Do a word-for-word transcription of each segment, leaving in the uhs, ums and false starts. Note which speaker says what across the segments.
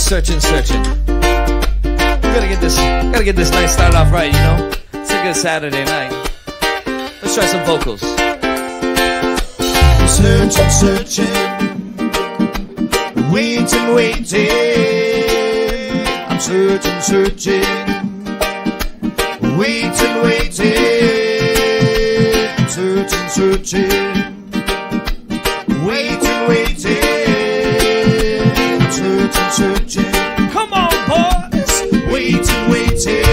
Speaker 1: searching, searching. Gotta get this, gotta get this night started off right, you know. It's a good Saturday night. Let's try some vocals.
Speaker 2: Searching, searching, waiting, waiting. I'm searching, searching, waiting, waiting. I'm searching, searching, waiting, waiting. I'm searching, searching.
Speaker 1: Come on, boys.
Speaker 2: Waiting, waiting.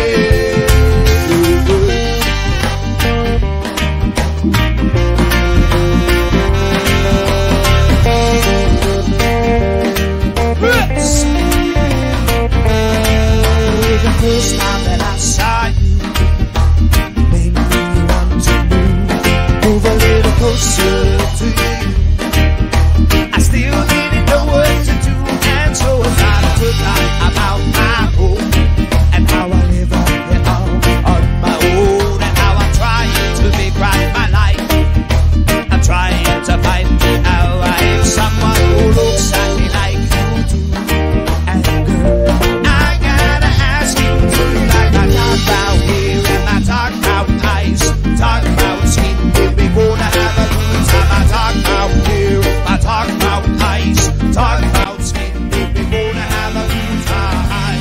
Speaker 2: The first time that I saw you made me want to move, move a little closer to you. I still didn't know what to do, and so I started to talk about my home and how I live on it all on my own, and how I'm trying to make right my life. I'm trying to find how I am someone who looks at me like you do. And girl, I gotta ask you, do you like I talk about here and I talk about eyes, talk about skin, if we gonna have a good time? I talk about here, I talk about eyes, talk about skin, if we gonna have a good time.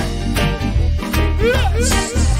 Speaker 2: Yes.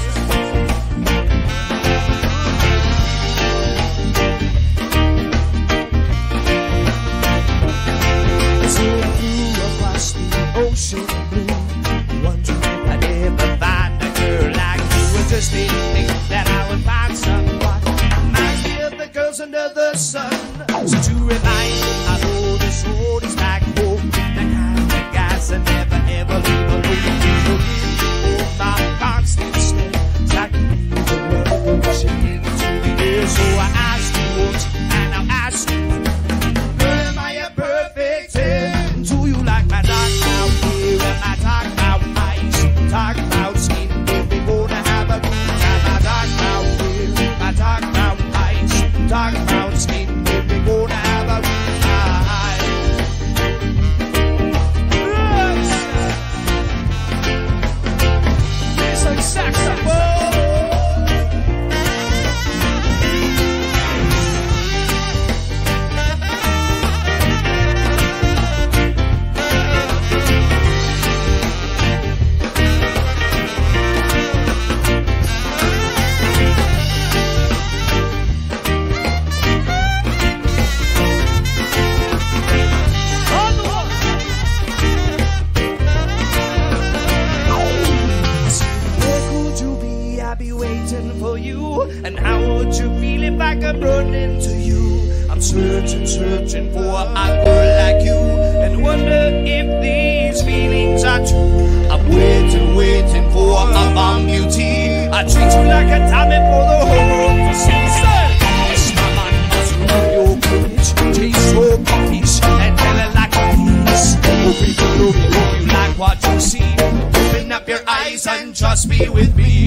Speaker 2: So I flew across the ocean blue, wondering if I'd ever find a girl like you. I just didn't think that I would find someone reminds me of the girls under the sun. So to remind me, I know this road is back home, the kind of guys that never ever leave alone. My constant stay, it's like you leave a revolution into the air. So I ask you once, and I'll ask you, am I a perfect ten? Do you like my dark out here and my dark out eyes, talk about skin, if we gonna have a good time? My dark out here, my dark out eyes, talk about skin, if we gonna have a good time. Yes. It's like saxophone. And how would you feel if I could run into you? I'm searching, searching for a girl like you, and wonder if these feelings are true. I'm waiting, waiting for a bomb beauty. I treat you like a diamond for the whole world to see. Yes, my man must know your courage, taste your coffees, and tell it like a piece. Oh, people, love you, love you like what you see. Open up your eyes and just be with me.